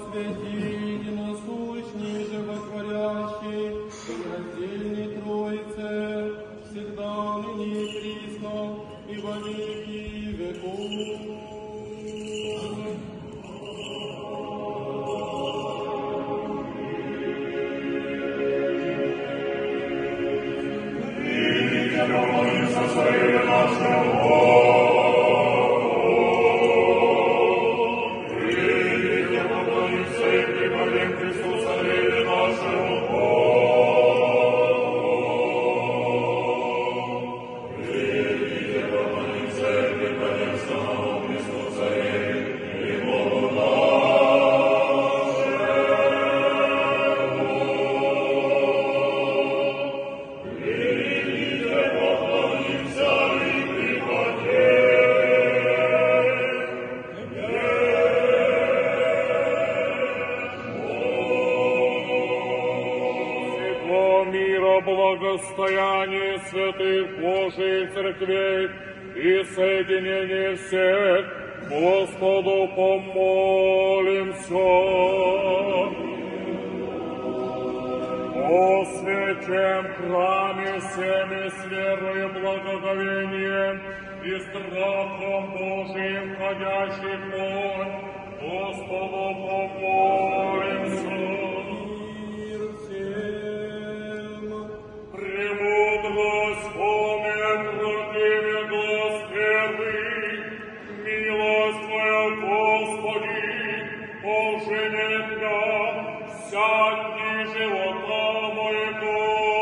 святи, единосущный, животворящий, раздельный Троице, всегда ныне и присно, и во веки веков. Благостояние святых Божиих церквей и соединение всех, Господу помолимся. О святем храме всеми с верой и благоговением и страхом Божиим ходящих вон, Господу помолимся. Премудрость помни, противе глаз первый, милость Твоя, Господи, поженет я вся дни живота моего.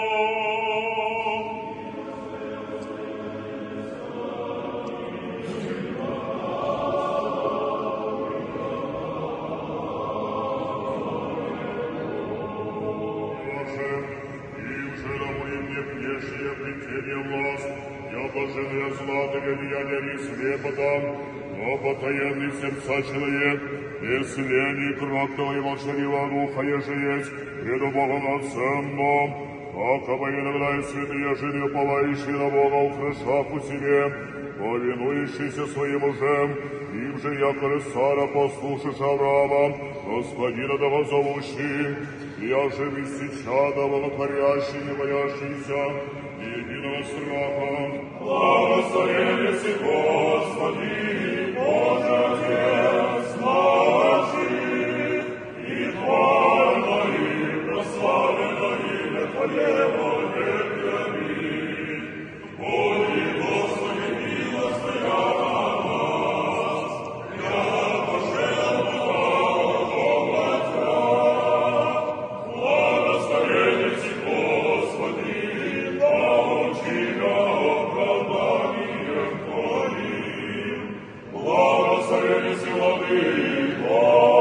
Я блаженный златого деяния не свепотом, но потаенный сердца человек, без лени кроткого и молчаливого духа еже есть, преду Богом Отцем мом, акобы иногда и святые жили, уповающие на Бога, украшав у себе, повинующийся своим мужем, им же якорь Сара, послушаешь Авраама, Господина того зовущий, я же висячада, благотворящий, не боящийся, единого страха. Благословенный Господи, Боже Отец наших, и Твое и прославлено имя Твое во веки. Аминь. Боги, Господи, милость Твоя на нас, я пожел Бога Отца. Благословенный Господи, научи меня оправданием Твоим. Благословенный Владыко,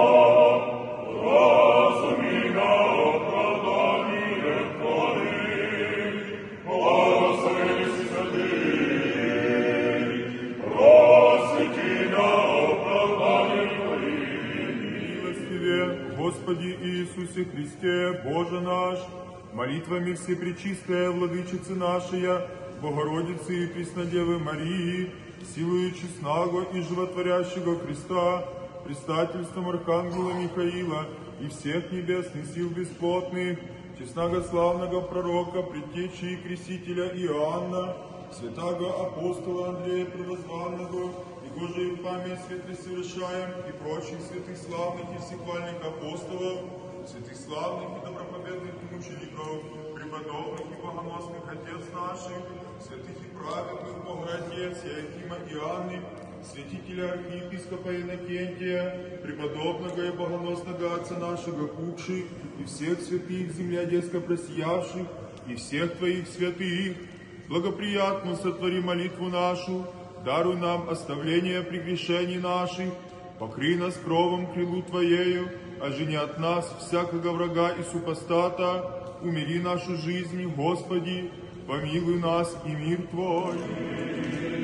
разуми меня оправданием Твоим. Благословенный Святый, просвети меня оправданием Твоим. Милостиве, Господи Иисусе Христе, Боже наш, молитвами Всепречистая Владычицы нашей, Богородицы и Преснодевы Марии, силою честного и животворящего Христа, предстательством Архангела Михаила и всех небесных сил бесплотных, честного славного пророка, предтечи и крестителя Иоанна, святаго апостола Андрея Первозванного, и Божию память святых совершаем, и прочих святых славных и всехвальных апостолов, святых славных и добропобедных мучеников, преподобных и богоносных отец наших, святых и праведных Богородец Иоакима и Анны, святителя архиепископа Иннокентия, преподобного и богоносного отца нашего Кукши, и всех святых земля детско просиявших, и всех Твоих святых, благоприятно сотвори молитву нашу, даруй нам оставление прегрешений наших, покрый нас кровом крылу Твоею, ожени от нас всякого врага и супостата, умири нашу жизнь, Господи, помилуй нас и мир Твой.